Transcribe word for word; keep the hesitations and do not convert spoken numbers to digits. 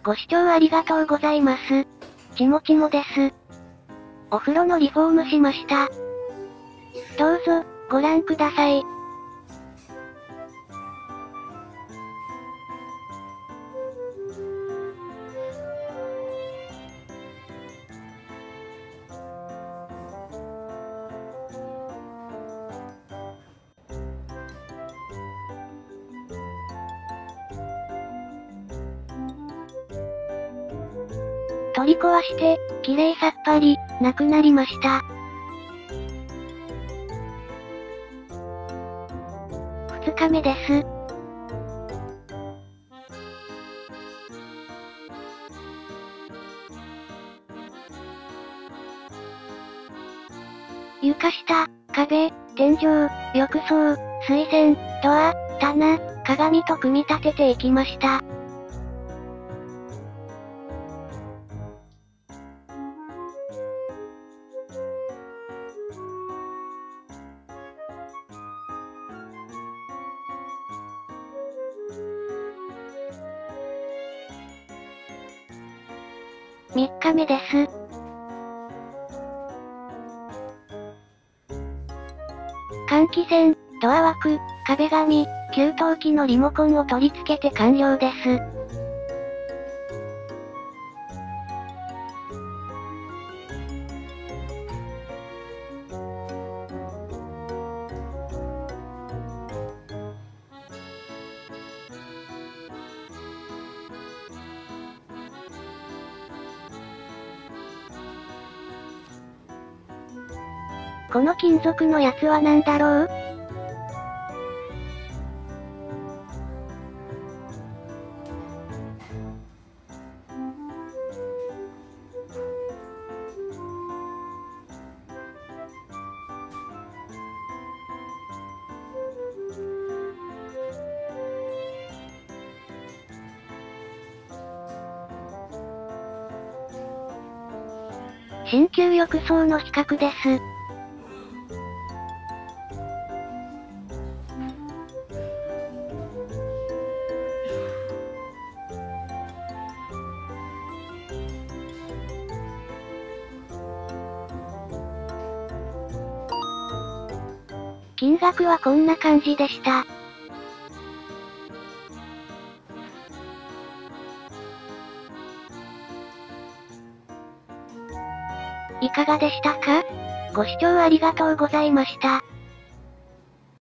ご視聴ありがとうございます。ちもちもです。お風呂のリフォームしました。どうぞ、ご覧ください。取り壊して、きれいさっぱり、なくなりました。ふつかめです。床下、壁、天井、浴槽、水栓、ドア、棚、鏡と組み立てていきました。みっかめです。換気扇、ドア枠、壁紙、給湯器のリモコンを取り付けて完了です。この金属のやつはなんだろう？新旧浴槽の比較です。金額はこんな感じでした。いかがでしたか？ご視聴ありがとうございました。